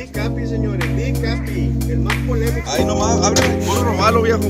Big Capi, señores, Big Capi, el más polémico. Ahí nomás, abre, puro robalo, viejo.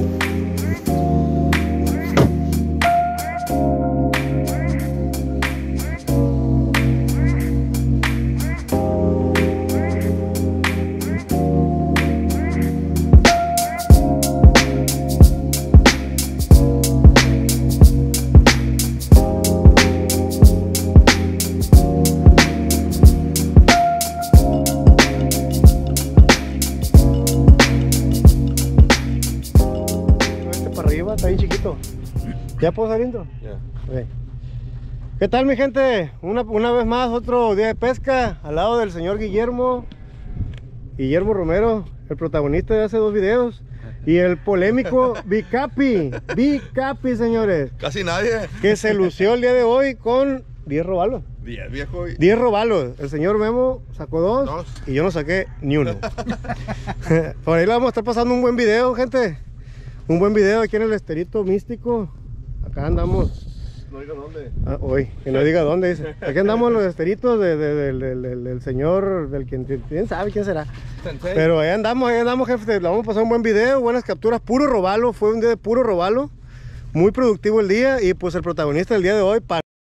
Está bien chiquito. ¿Ya puedo salir dentro? Ya. Okay. ¿Qué tal, mi gente? Una vez más, otro día de pesca al lado del señor Guillermo Romero, el protagonista de hace 2 videos, y el polémico Big Capi, señores, Casi nadie. que se lució el día de hoy con 10 robalos. 10, viejo. 10 robalos. El señor Memo sacó 2 Dos. y yo no saqué ni uno. Por ahí le vamos a estar pasando un buen video, gente. Un buen video aquí en el Esterito Místico. Acá andamos. No diga dónde. Hoy, que no diga dónde dice. Aquí andamos en los esteritos del señor, del quién sabe quién será. Sensei. Pero ahí andamos, jefe. Le vamos a pasar un buen video, buenas capturas, puro robalo. Fue un día de puro robalo. Muy productivo el día. Y pues el protagonista del día de hoy,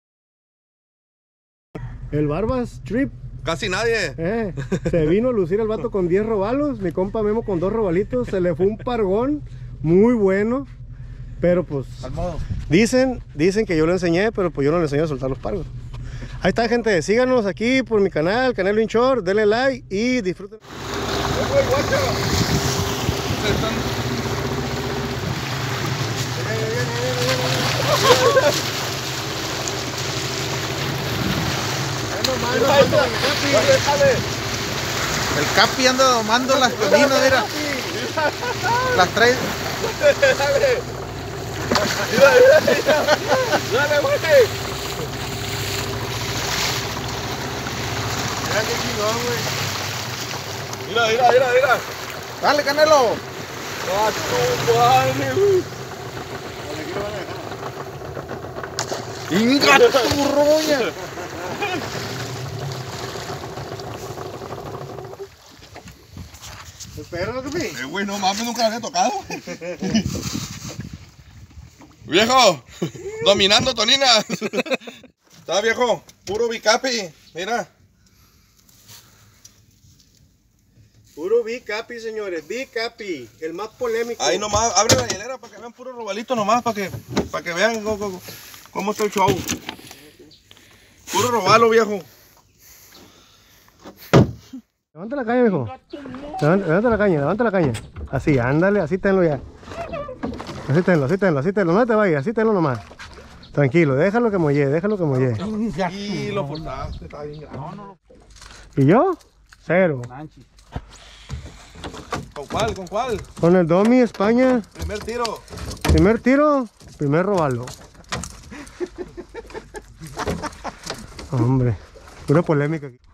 el Barbas Trip. Casi nadie. Se vino a lucir el vato con 10 robalos. Mi compa Memo con 2 robalitos. Se le fue un pargón muy bueno. Pero pues Al modo. dicen que yo lo enseñé, pero pues yo no le enseñé a soltar los pargos. Ahí está, gente. Síganos aquí por mi canal, Canelo Inshore. Denle like y disfruten. El Capi anda domando las caminas, mira. Las trae. Dale, güey. Mira. Dale, Canelo. A tu madre, güey. Inga tu roña. Espero, Capi. Güey, no mames, nunca lo había tocado. Viejo, dominando toninas. Está, viejo, puro Big Capi, mira. Puro Big Capi, señores. Big Capi, el más polémico. Ahí nomás, abre la hielera para que vean puro robalito nomás, para que vean cómo está el show. Puro robalo, viejo. Levanta la caña, viejo. Levanta la caña. Así, ándale, así tenlo ya. Así tenlo. No te vayas, así tenlo nomás. Tranquilo, déjalo que molle. Y lo portaste, está bien grande. ¿Y yo? 0. ¿Con cuál? ¿Con cuál? Con el Domi España. Primer tiro. Primer tiro, primer robalo. Hombre, pura polémica aquí.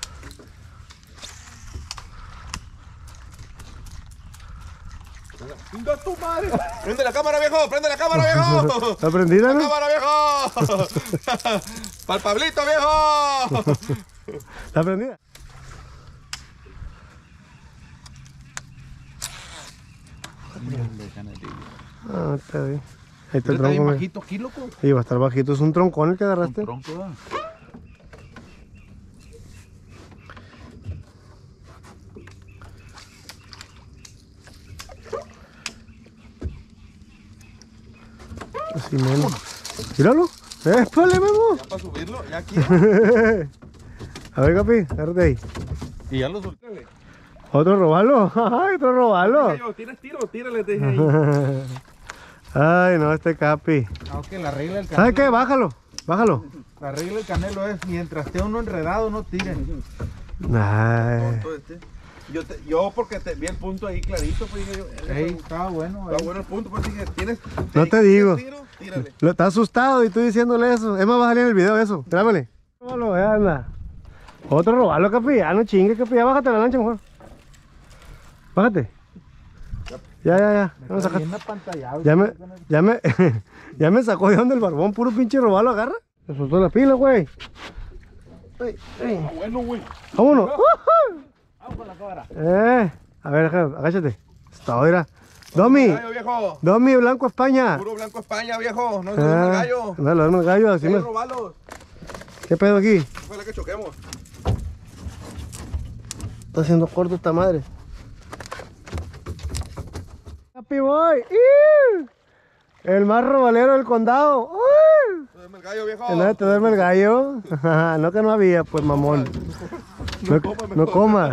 ¡Venga tu madre! ¡Prende la cámara, viejo! ¿Está prendida, no? ¡Cámara, viejo! ¡Pa'l Pablito, viejo! ¿Está prendida? Ah, está bien. Ahí está el tronco. Bajito aquí, loco. Sí, va a estar bajito. Es un troncón el que agarraste. Un tronco, ¿verdad? Así menos. Míralo. ¡Épale, Memo! Ya para subirlo, ya aquí. A ver, Capi, agárrate ahí. Y ya lo solté. ¿Otro robalo? ¡Ay, otro robalo! ¿Tienes tiro? Tírale, te dije ahí. Ay, no, este Capi. Aunque la regla del Canelo. ¿Sabes qué? Bájalo. La regla del Canelo es mientras esté uno enredado, no tiren. Ay. Yo porque te vi el punto ahí clarito, pues dije yo. Ey, estaba bueno. Está bueno el punto, pues dije, ¿tienes? No te digo. Tiro? Tírale. Lo está asustado y tú diciéndole eso. Es más, va a salir en el video eso. Trámale. Róbalo, anda. Otro robalo, Capi. Ya no chingue, Capi. Ya bájate la lancha mejor. Bájate. Ya. Vamos a sacar. Ya me sacó de donde el barbón, puro pinche robalo, agarra. Se soltó la pila, güey. Bueno, güey. Vámonos. A ver, agáchate. Está, mira. Domi. Gallo, viejo. Domi, Blanco España. Puro blanco España, viejo. No se duerme el gallo. No, lo duerme el gallo. Así me... robarlos. ¿Qué pedo aquí? Ojalá que choquemos. Está haciendo corto esta madre. Happy Boy. El más robalero del condado. Se duerme el gallo, viejo. ¿No te duerme el gallo? No, que no había, pues, mamón. No coma.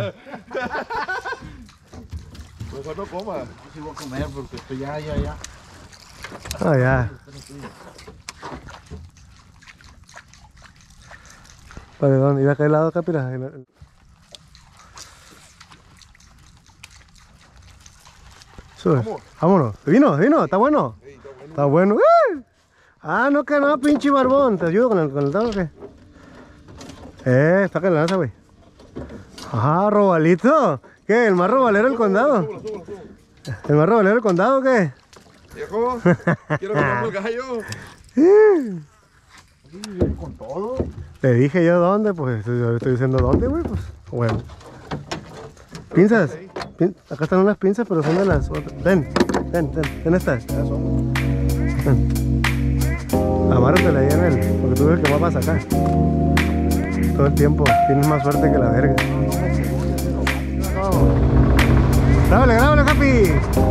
Mejor no coma. No, sí voy a comer porque estoy ya. Ah, ya. Perdón, ¿iba a caer lado acá, pira? Sube. Vámonos. Vino, está bueno. Sí, está bueno. Está bueno. Ah, no, que no, pinche barbón. ¿Te ayudo con el dado o qué? Está que la lanza, güey. Ajá, robalito. ¿Qué? ¿El más robalero del condado? Súbelo. ¿El más robalero del condado o qué? Viejo, quiero comer el gallo. Con todo. Le dije yo dónde, pues estoy diciendo dónde, güey, pues. Bueno. Pinzas. Acá están unas pinzas, pero son de las otras. Ten estas. Ven. Amárratela ahí en él, porque tú ves que vas a sacar. Todo el tiempo. Tienes más suerte que la verga. Grábale, Happy.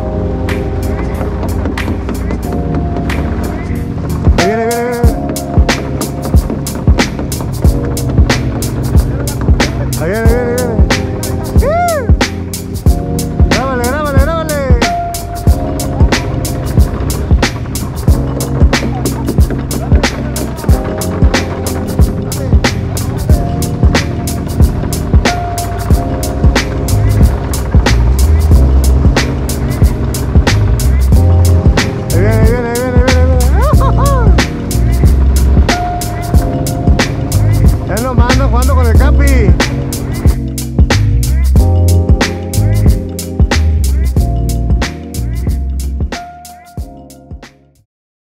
Viene. Ahí viene.